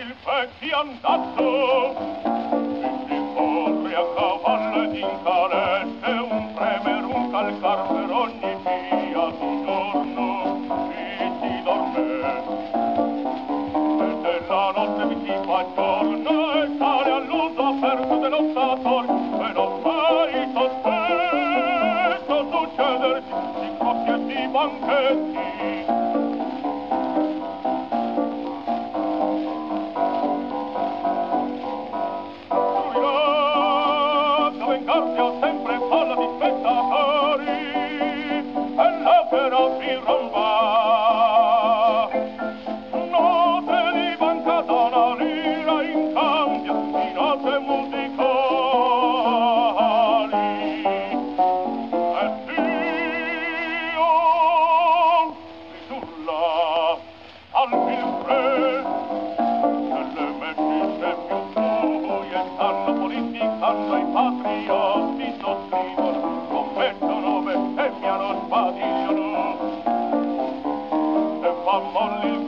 il vecchio andazzo, si corre a cavallo ed in calette, un premer, un calcar per ogni via d'un giorno ci si dorme. E della notte vi si fa giorno e sale all'uso aperto dell'ostator, e non mai sospetto succedersi di coppie e di banchetti. Sempre palla di spettatori e l'opera si rompa. Note di banca da una lira in cambio di note musicali. E Dio risulla salvi il re delle messe più buie stanno politicando i patrioti, sosscrivono, commettono e mi hanno spadigliano e fa molli